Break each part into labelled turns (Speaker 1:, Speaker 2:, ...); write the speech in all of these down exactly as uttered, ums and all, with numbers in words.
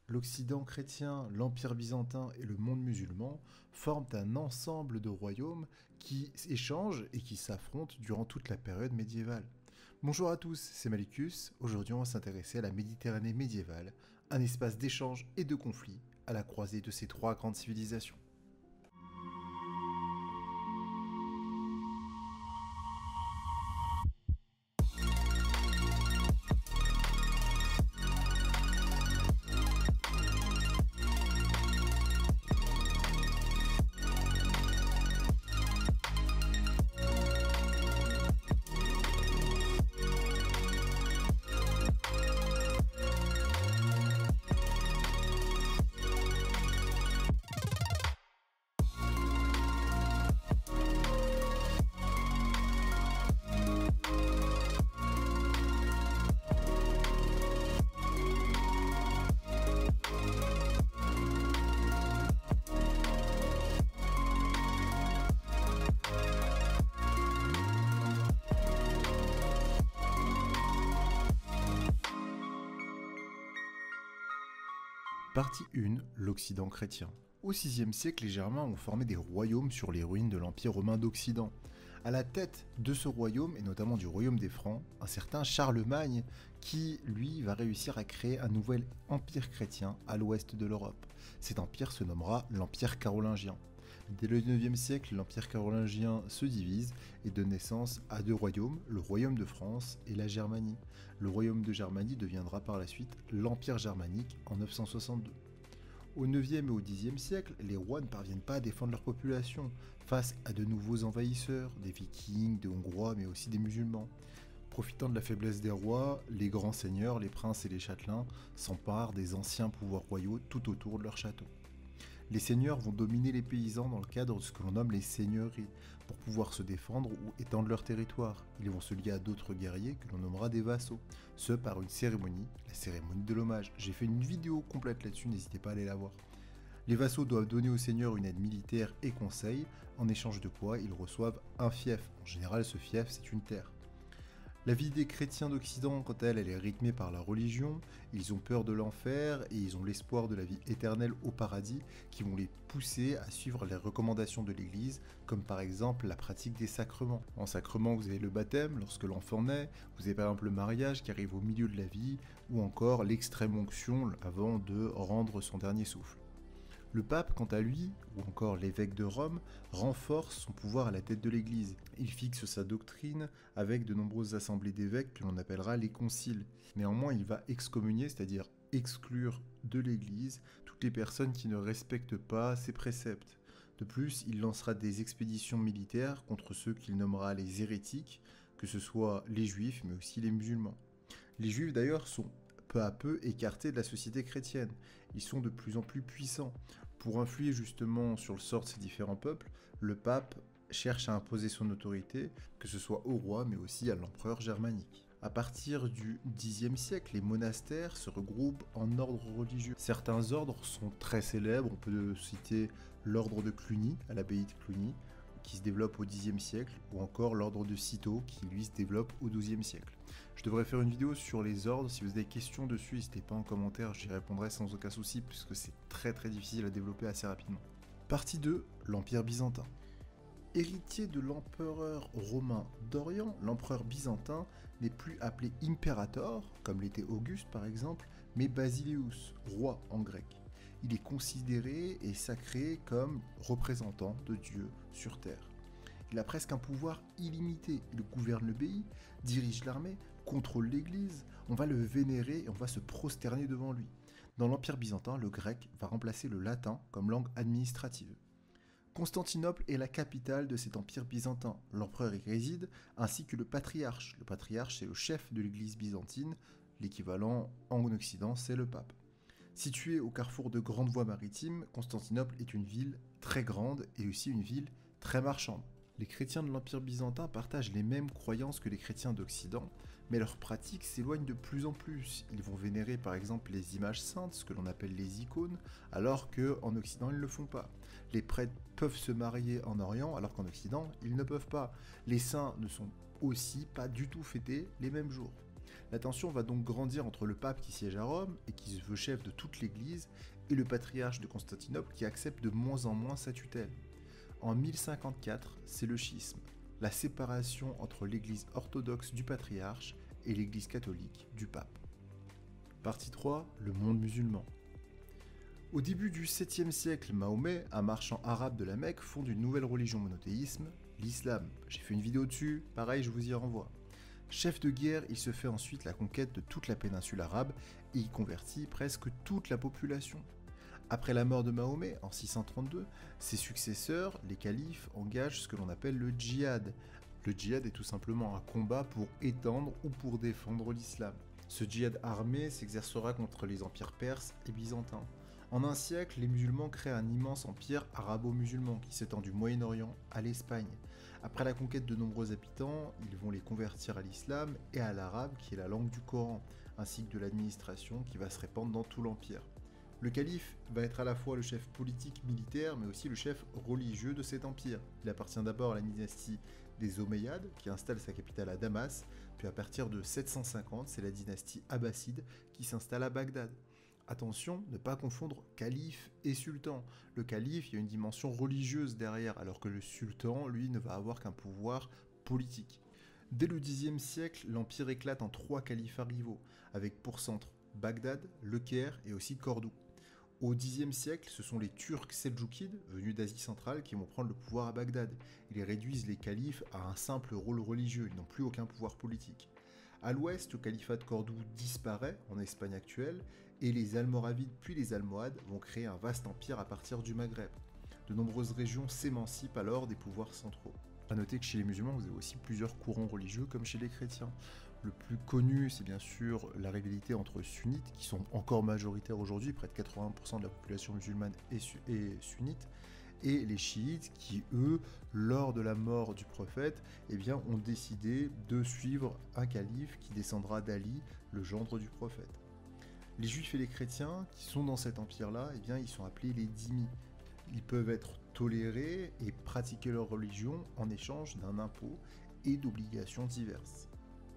Speaker 1: L'Occident chrétien, l'Empire byzantin et le monde musulman forment un ensemble de royaumes qui échangent et qui s'affrontent durant toute la période médiévale. Bonjour à tous, c'est Malicus. Aujourd'hui, on va s'intéresser à la Méditerranée médiévale, un espace d'échange et de conflit à la croisée de ces trois grandes civilisations. Partie un. L'Occident chrétien. Au sixième siècle, les Germains ont formé des royaumes sur les ruines de l'Empire romain d'Occident. À la tête de ce royaume, et notamment du royaume des Francs, un certain Charlemagne, qui, lui, va réussir à créer un nouvel empire chrétien à l'ouest de l'Europe. Cet empire se nommera l'Empire carolingien. Dès le neuvième siècle, l'Empire carolingien se divise et donne naissance à deux royaumes, le royaume de France et la Germanie. Le royaume de Germanie deviendra par la suite l'Empire germanique en neuf cent soixante-deux. Au neuvième et au dixième siècle, les rois ne parviennent pas à défendre leur population face à de nouveaux envahisseurs, des vikings, des hongrois, mais aussi des musulmans. Profitant de la faiblesse des rois, les grands seigneurs, les princes et les châtelains s'emparent des anciens pouvoirs royaux tout autour de leur château. Les seigneurs vont dominer les paysans dans le cadre de ce que l'on nomme les seigneuries, pour pouvoir se défendre ou étendre leur territoire. Ils vont se lier à d'autres guerriers que l'on nommera des vassaux, ce par une cérémonie, la cérémonie de l'hommage. J'ai fait une vidéo complète là-dessus, n'hésitez pas à aller la voir. Les vassaux doivent donner aux seigneurs une aide militaire et conseil, en échange de quoi ils reçoivent un fief. En général, ce fief, c'est une terre. La vie des chrétiens d'Occident, quant à elle, elle est rythmée par la religion, ils ont peur de l'enfer et ils ont l'espoir de la vie éternelle au paradis qui vont les pousser à suivre les recommandations de l'Église, comme par exemple la pratique des sacrements. En sacrement, vous avez le baptême lorsque l'enfant naît, vous avez par exemple le mariage qui arrive au milieu de la vie, ou encore l'extrême onction avant de rendre son dernier souffle. Le pape, quant à lui, ou encore l'évêque de Rome, renforce son pouvoir à la tête de l'Église. Il fixe sa doctrine avec de nombreuses assemblées d'évêques que l'on appellera les conciles. Néanmoins, il va excommunier, c'est-à-dire exclure de l'Église toutes les personnes qui ne respectent pas ses préceptes. De plus, il lancera des expéditions militaires contre ceux qu'il nommera les hérétiques, que ce soit les juifs mais aussi les musulmans. Les juifs d'ailleurs sont peu à peu écartés de la société chrétienne. Ils sont de plus en plus puissants. Pour influer justement sur le sort de ces différents peuples, le pape cherche à imposer son autorité, que ce soit au roi mais aussi à l'empereur germanique. À partir du dixième siècle, les monastères se regroupent en ordres religieux. Certains ordres sont très célèbres, on peut citer l'ordre de Cluny, à l'abbaye de Cluny, qui se développe au dixième siècle, ou encore l'ordre de Cîteaux, qui lui se développe au douzième siècle. Je devrais faire une vidéo sur les ordres, si vous avez des questions dessus, n'hésitez pas en commentaire, j'y répondrai sans aucun souci, puisque c'est très très difficile à développer assez rapidement. Partie deux, l'Empire byzantin. Héritier de l'empereur romain d'Orient, l'empereur byzantin n'est plus appelé imperator, comme l'était Auguste par exemple, mais Basileus, roi en grec. Il est considéré et sacré comme représentant de Dieu sur terre. Il a presque un pouvoir illimité. Il gouverne le pays, dirige l'armée, contrôle l'église, on va le vénérer et on va se prosterner devant lui. Dans l'Empire byzantin, le grec va remplacer le latin comme langue administrative. Constantinople est la capitale de cet empire byzantin. L'empereur y réside, ainsi que le patriarche. Le patriarche, c'est le chef de l'église byzantine. L'équivalent en Occident, c'est le pape. Située au carrefour de grandes voies maritimes, Constantinople est une ville très grande et aussi une ville très marchande. Les chrétiens de l'Empire byzantin partagent les mêmes croyances que les chrétiens d'Occident, mais leurs pratiques s'éloignent de plus en plus. Ils vont vénérer par exemple les images saintes, ce que l'on appelle les icônes, alors qu'en Occident ils ne le font pas. Les prêtres peuvent se marier en Orient, alors qu'en Occident ils ne peuvent pas. Les saints ne sont aussi pas du tout fêtés les mêmes jours. La tension va donc grandir entre le pape qui siège à Rome et qui se veut chef de toute l'Église, et le patriarche de Constantinople qui accepte de moins en moins sa tutelle. En mille cinquante-quatre, c'est le schisme, la séparation entre l'Église orthodoxe du patriarche et l'Église catholique du pape. Partie trois, le monde musulman. Au début du septième siècle, Mahomet, un marchand arabe de la Mecque, fonde une nouvelle religion monothéisme, l'islam. J'ai fait une vidéo dessus, pareil, je vous y renvoie. Chef de guerre, il se fait ensuite la conquête de toute la péninsule arabe et y convertit presque toute la population. Après la mort de Mahomet, en six cent trente-deux, ses successeurs, les califes, engagent ce que l'on appelle le djihad. Le djihad est tout simplement un combat pour étendre ou pour défendre l'islam. Ce djihad armé s'exercera contre les empires perses et byzantins. En un siècle, les musulmans créent un immense empire arabo-musulman qui s'étend du Moyen-Orient à l'Espagne. Après la conquête de nombreux habitants, ils vont les convertir à l'islam et à l'arabe qui est la langue du Coran, ainsi que de l'administration qui va se répandre dans tout l'empire. Le calife va être à la fois le chef politique militaire mais aussi le chef religieux de cet empire. Il appartient d'abord à la dynastie des Omeyyades qui installe sa capitale à Damas, puis à partir de sept cent cinquante, c'est la dynastie abbasside qui s'installe à Bagdad. Attention, ne pas confondre calife et sultan. Le calife, il y a une dimension religieuse derrière, alors que le sultan, lui, ne va avoir qu'un pouvoir politique. Dès le dixième siècle, l'empire éclate en trois califats rivaux, avec pour centre Bagdad, Le Caire et aussi Cordoue. Au dixième siècle, ce sont les Turcs seldjoukides, venus d'Asie centrale, qui vont prendre le pouvoir à Bagdad. Ils réduisent les califes à un simple rôle religieux, ils n'ont plus aucun pouvoir politique. À l'ouest, le califat de Cordoue disparaît en Espagne actuelle, et les Almoravides puis les Almohades vont créer un vaste empire à partir du Maghreb. De nombreuses régions s'émancipent alors des pouvoirs centraux. A noter que chez les musulmans, vous avez aussi plusieurs courants religieux comme chez les chrétiens. Le plus connu, c'est bien sûr la rivalité entre sunnites, qui sont encore majoritaires aujourd'hui, près de quatre-vingts pour cent de la population musulmane est, su est sunnite, et les chiites qui, eux, lors de la mort du prophète, eh bien, ont décidé de suivre un calife qui descendra d'Ali, le gendre du prophète. Les juifs et les chrétiens qui sont dans cet empire-là, eh bien, ils sont appelés les dhimmis. Ils peuvent être tolérés et pratiquer leur religion en échange d'un impôt et d'obligations diverses.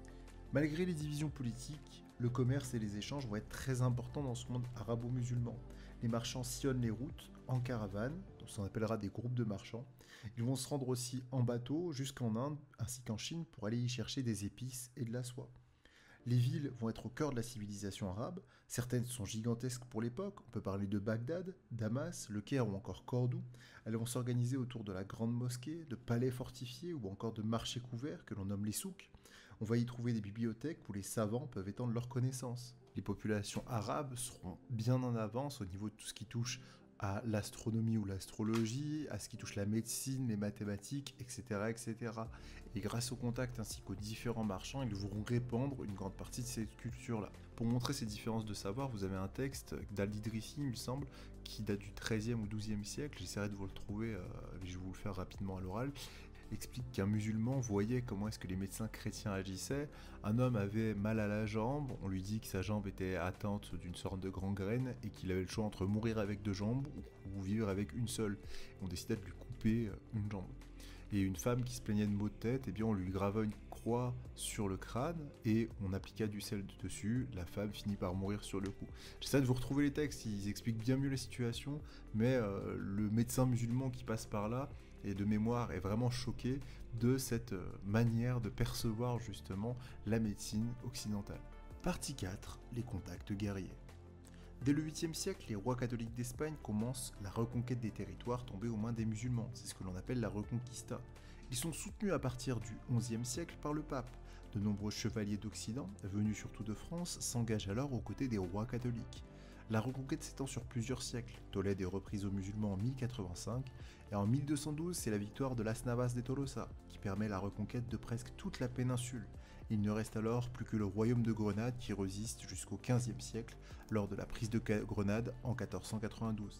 Speaker 1: Malgré les divisions politiques, le commerce et les échanges vont être très importants dans ce monde arabo-musulman. Les marchands sillonnent les routes en caravane, donc on appellera des groupes de marchands. Ils vont se rendre aussi en bateau jusqu'en Inde ainsi qu'en Chine pour aller y chercher des épices et de la soie. Les villes vont être au cœur de la civilisation arabe, certaines sont gigantesques pour l'époque, on peut parler de Bagdad, Damas, Le Caire ou encore Cordoue. Elles vont s'organiser autour de la grande mosquée, de palais fortifiés ou encore de marchés couverts que l'on nomme les souks. On va y trouver des bibliothèques où les savants peuvent étendre leurs connaissances. Les populations arabes seront bien en avance au niveau de tout ce qui touche à l'astronomie ou l'astrologie, à ce qui touche la médecine, les mathématiques, et cetera, et cetera. Et grâce au contact ainsi qu'aux différents marchands, ils vont répandre une grande partie de cette culture-là. Pour montrer ces différences de savoir, vous avez un texte d'Al-Idrissi, il me semble, qui date du treizième ou douzième siècle, j'essaierai de vous le trouver, euh, je vais vous le faire rapidement à l'oral, explique qu'un musulman voyait comment est-ce que les médecins chrétiens agissaient. Un homme avait mal à la jambe, on lui dit que sa jambe était atteinte d'une sorte de gangrène et qu'il avait le choix entre mourir avec deux jambes ou vivre avec une seule. On décida de lui couper une jambe. Et une femme qui se plaignait de maux de tête, eh bien on lui grava une croix sur le crâne et on appliqua du sel dessus, la femme finit par mourir sur le coup. J'essaie de vous retrouver les textes, ils expliquent bien mieux la situation, mais euh, le médecin musulman qui passe par là, et de mémoire, est vraiment choqué de cette euh, manière de percevoir justement la médecine occidentale. Partie quatre, les contacts guerriers. Dès le huitième siècle, les rois catholiques d'Espagne commencent la reconquête des territoires tombés aux mains des musulmans, c'est ce que l'on appelle la Reconquista. Ils sont soutenus à partir du onzième siècle par le pape. De nombreux chevaliers d'Occident, venus surtout de France, s'engagent alors aux côtés des rois catholiques. La reconquête s'étend sur plusieurs siècles. Tolède est reprise aux musulmans en mille quatre-vingt-cinq, et en mille deux cent douze, c'est la victoire de Las Navas de Tolosa, qui permet la reconquête de presque toute la péninsule. Il ne reste alors plus que le royaume de Grenade qui résiste jusqu'au quinzième siècle, lors de la prise de Grenade en quatorze cent quatre-vingt-douze.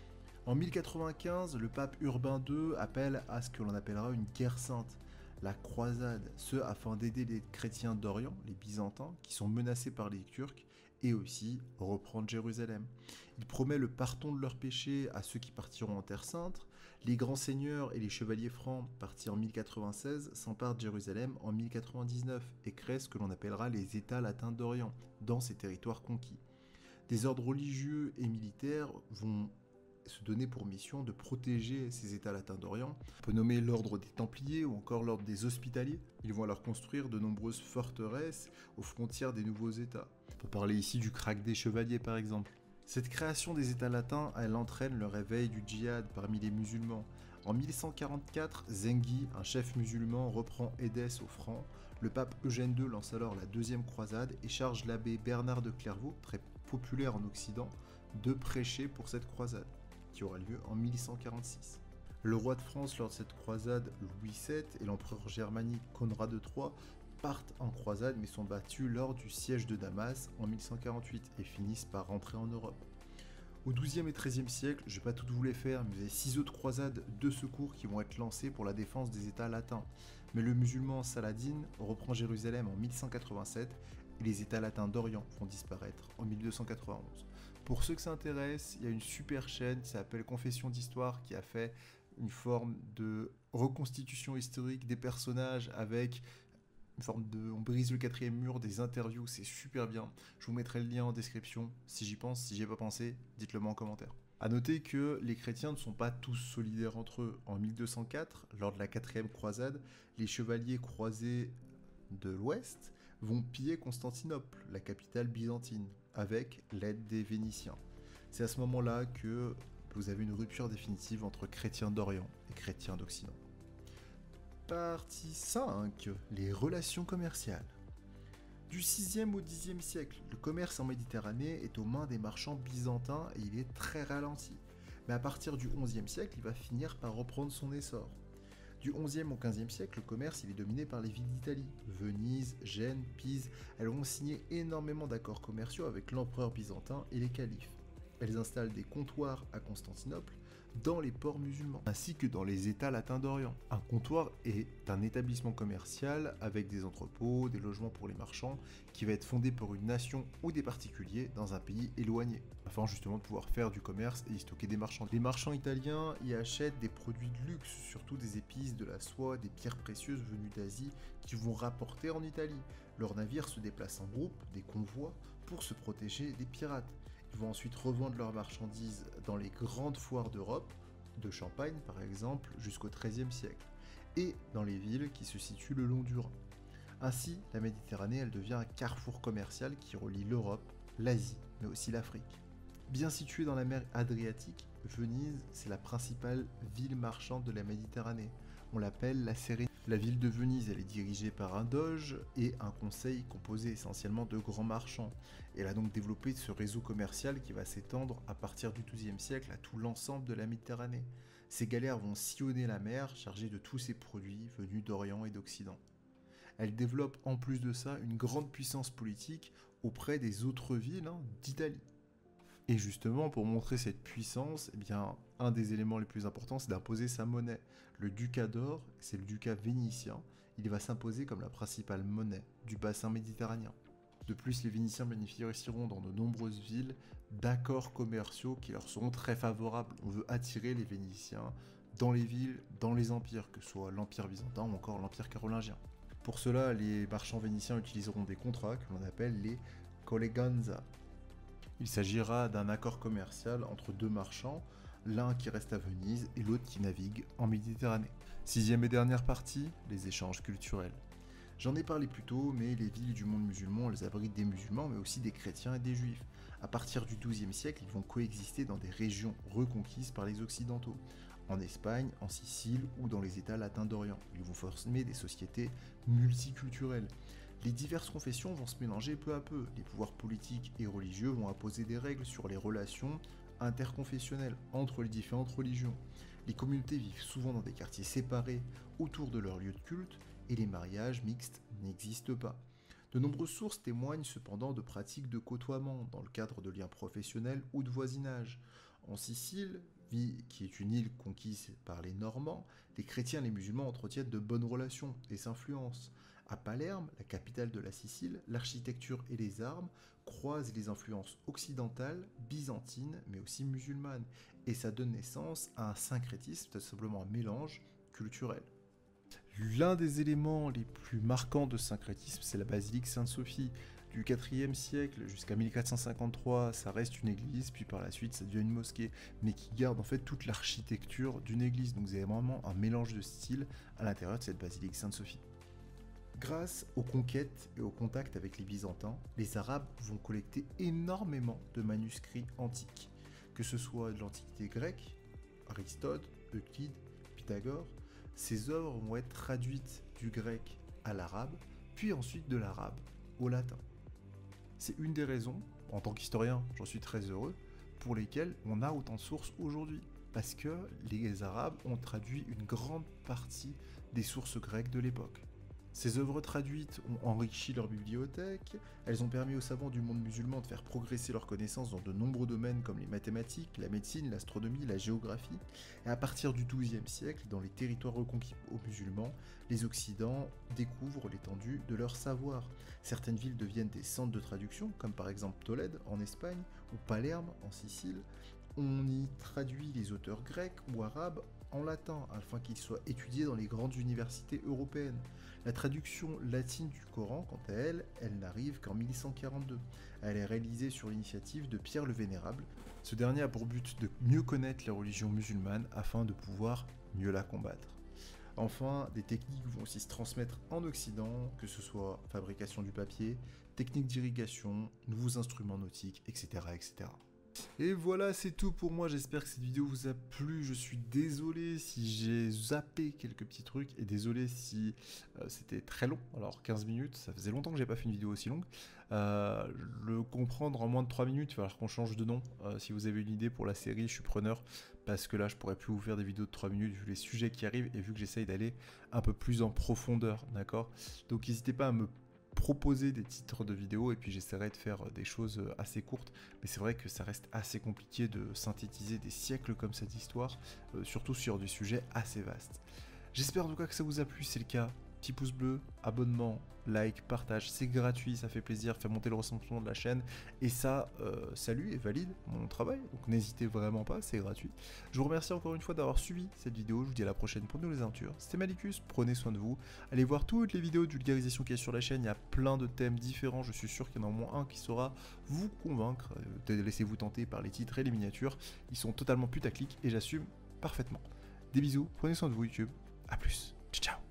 Speaker 1: En mille quatre-vingt-quinze, le pape Urbain deux appelle à ce que l'on appellera une guerre sainte, la croisade, ce afin d'aider les chrétiens d'Orient, les Byzantins, qui sont menacés par les Turcs, et aussi reprendre Jérusalem. Il promet le pardon de leurs péchés à ceux qui partiront en Terre Sainte, Les grands seigneurs et les chevaliers francs, partis en mille quatre-vingt-seize, s'emparent de Jérusalem en mille quatre-vingt-dix-neuf et créent ce que l'on appellera les États latins d'Orient, dans ces territoires conquis. Des ordres religieux et militaires vont se donner pour mission de protéger ces États latins d'Orient. On peut nommer l'ordre des Templiers ou encore l'ordre des Hospitaliers. Ils vont alors construire de nombreuses forteresses aux frontières des nouveaux États. On peut parler ici du krach des chevaliers par exemple. Cette création des États latins, elle entraîne le réveil du djihad parmi les musulmans. En mille cent quarante-quatre, Zengi, un chef musulman, reprend Édesse aux Francs. Le pape Eugène deux lance alors la deuxième croisade et charge l'abbé Bernard de Clairvaux, très populaire en Occident, de prêcher pour cette croisade, qui aura lieu en mille cent quarante-six. Le roi de France lors de cette croisade, Louis sept, et l'empereur germanique Conrad de Troie partent en croisade mais sont battus lors du siège de Damas en mille cent quarante-huit et finissent par rentrer en Europe. Au douzième et treizième siècle, je ne vais pas toutes vous les faire, mais vous avez six autres croisades de secours qui vont être lancées pour la défense des États latins. Mais le musulman Saladin reprend Jérusalem en mille cent quatre-vingt-sept et les États latins d'Orient vont disparaître en mille deux cent quatre-vingt-onze. Pour ceux que ça intéresse, il y a une super chaîne qui s'appelle Confession d'Histoire qui a fait une forme de reconstitution historique des personnages avec une forme de... on brise le quatrième mur, des interviews, c'est super bien. Je vous mettrai le lien en description si j'y pense, si j'y ai pas pensé, dites-le moi en commentaire. A noter que les chrétiens ne sont pas tous solidaires entre eux. En mille deux cent quatre, lors de la quatrième croisade, les chevaliers croisés de l'Ouest vont piller Constantinople, la capitale byzantine, avec l'aide des Vénitiens. C'est à ce moment-là que vous avez une rupture définitive entre chrétiens d'Orient et chrétiens d'Occident. Partie cinq. Les relations commerciales. Du sixième au dixième siècle, le commerce en Méditerranée est aux mains des marchands byzantins et il est très ralenti. Mais à partir du onzième siècle, il va finir par reprendre son essor. Du onzième au quinzième siècle, le commerce il est dominé par les villes d'Italie. Venise, Gênes, Pise, elles vont signer énormément d'accords commerciaux avec l'empereur byzantin et les califes. Elles installent des comptoirs à Constantinople, dans les ports musulmans, ainsi que dans les États latins d'Orient. Un comptoir est un établissement commercial avec des entrepôts, des logements pour les marchands, qui va être fondé par une nation ou des particuliers dans un pays éloigné, afin justement de pouvoir faire du commerce et y stocker des marchandises. Les marchands italiens y achètent des produits de luxe, surtout des épices, de la soie, des pierres précieuses venues d'Asie, qui vont rapporter en Italie. Leurs navires se déplacent en groupe, des convois, pour se protéger des pirates. Ils vont ensuite revendre leurs marchandises dans les grandes foires d'Europe, de Champagne par exemple, jusqu'au treizième siècle, et dans les villes qui se situent le long du Rhin. Ainsi, la Méditerranée, elle devient un carrefour commercial qui relie l'Europe, l'Asie, mais aussi l'Afrique. Bien située dans la mer Adriatique, Venise, c'est la principale ville marchande de la Méditerranée. On l'appelle la Sérénité. La ville de Venise, elle est dirigée par un doge et un conseil composé essentiellement de grands marchands. Elle a donc développé ce réseau commercial qui va s'étendre à partir du douzième siècle à tout l'ensemble de la Méditerranée. Ces galères vont sillonner la mer chargée de tous ces produits venus d'Orient et d'Occident. Elle développe en plus de ça une grande puissance politique auprès des autres villes hein, d'Italie. Et justement, pour montrer cette puissance, eh bien, un des éléments les plus importants, c'est d'imposer sa monnaie. Le ducat d'or, c'est le ducat vénitien, il va s'imposer comme la principale monnaie du bassin méditerranéen. De plus, les Vénitiens bénéficieront dans de nombreuses villes d'accords commerciaux qui leur seront très favorables. On veut attirer les Vénitiens dans les villes, dans les empires, que ce soit l'Empire byzantin ou encore l'Empire carolingien. Pour cela, les marchands vénitiens utiliseront des contrats que l'on appelle les colleganza. Il s'agira d'un accord commercial entre deux marchands, l'un qui reste à Venise et l'autre qui navigue en Méditerranée. Sixième et dernière partie, les échanges culturels. J'en ai parlé plus tôt, mais les villes du monde musulman, elles abritent des musulmans, mais aussi des chrétiens et des juifs. À partir du douzième siècle, ils vont coexister dans des régions reconquises par les Occidentaux, en Espagne, en Sicile ou dans les États latins d'Orient. Ils vont former des sociétés multiculturelles. Les diverses confessions vont se mélanger peu à peu. Les pouvoirs politiques et religieux vont imposer des règles sur les relations interconfessionnelles entre les différentes religions. Les communautés vivent souvent dans des quartiers séparés autour de leur lieu de culte et les mariages mixtes n'existent pas. De nombreuses sources témoignent cependant de pratiques de côtoiement dans le cadre de liens professionnels ou de voisinage. En Sicile, qui est une île conquise par les Normands, les chrétiens et les musulmans entretiennent de bonnes relations et s'influencent. À Palerme, la capitale de la Sicile, l'architecture et les armes croisent les influences occidentales, byzantines, mais aussi musulmanes, et ça donne naissance à un syncrétisme, tout simplement un mélange culturel. L'un des éléments les plus marquants de ce syncrétisme, c'est la basilique Sainte-Sophie. Du quatrième siècle jusqu'à mille quatre cent cinquante-trois, ça reste une église, puis par la suite ça devient une mosquée, mais qui garde en fait toute l'architecture d'une église. Donc vous avez vraiment un mélange de styles à l'intérieur de cette basilique Sainte-Sophie. Grâce aux conquêtes et au contact avec les Byzantins, les Arabes vont collecter énormément de manuscrits antiques, que ce soit de l'Antiquité grecque, Aristote, Euclide, Pythagore. Ces œuvres vont être traduites du grec à l'arabe, puis ensuite de l'arabe au latin. C'est une des raisons, en tant qu'historien, j'en suis très heureux, pour lesquelles on a autant de sources aujourd'hui. Parce que les Arabes ont traduit une grande partie des sources grecques de l'époque. Ces œuvres traduites ont enrichi leur bibliothèque, elles ont permis aux savants du monde musulman de faire progresser leurs connaissances dans de nombreux domaines comme les mathématiques, la médecine, l'astronomie, la géographie, et à partir du douzième siècle, dans les territoires reconquis aux musulmans, les Occidents découvrent l'étendue de leur savoir. Certaines villes deviennent des centres de traduction, comme par exemple Tolède en Espagne, ou Palerme en Sicile. On y traduit les auteurs grecs ou arabes en latin, afin qu'ils soient étudiés dans les grandes universités européennes. La traduction latine du Coran, quant à elle, elle n'arrive qu'en mille cent quarante-deux. Elle est réalisée sur l'initiative de Pierre le Vénérable. Ce dernier a pour but de mieux connaître les religions musulmanes afin de pouvoir mieux la combattre. Enfin, des techniques vont aussi se transmettre en Occident, que ce soit fabrication du papier, techniques d'irrigation, nouveaux instruments nautiques, et cetera, et cetera. Et voilà, c'est tout pour moi, j'espère que cette vidéo vous a plu. Je suis désolé si j'ai zappé quelques petits trucs, et désolé si euh, c'était très long. Alors quinze minutes, ça faisait longtemps que j'ai pas fait une vidéo aussi longue. Euh, le comprendre en moins de trois minutes, il va falloir qu'on change de nom. Euh, si vous avez une idée pour la série, je suis preneur, parce que là je pourrais plus vous faire des vidéos de trois minutes vu les sujets qui arrivent, et vu que j'essaye d'aller un peu plus en profondeur, d'accord? Donc n'hésitez pas à me proposer des titres de vidéos, et puis j'essaierai de faire des choses assez courtes, mais c'est vrai que ça reste assez compliqué de synthétiser des siècles comme ça d'histoire, euh, surtout sur des sujets assez vastes. J'espère en tout cas que ça vous a plu, c'est le cas. Petit pouce bleu, abonnement, like, partage, c'est gratuit, ça fait plaisir, fait monter le recensement de la chaîne, et ça euh, salue et valide mon travail, donc n'hésitez vraiment pas, c'est gratuit. Je vous remercie encore une fois d'avoir suivi cette vidéo, je vous dis à la prochaine pour de nouvelles aventures. C'était Malicus, prenez soin de vous, allez voir toutes les vidéos de vulgarisation qu'il y a sur la chaîne, il y a plein de thèmes différents, je suis sûr qu'il y en a au moins un qui saura vous convaincre, euh, laissez-vous tenter par les titres et les miniatures, ils sont totalement putaclic et j'assume parfaitement. Des bisous, prenez soin de vous YouTube, à plus, ciao ciao.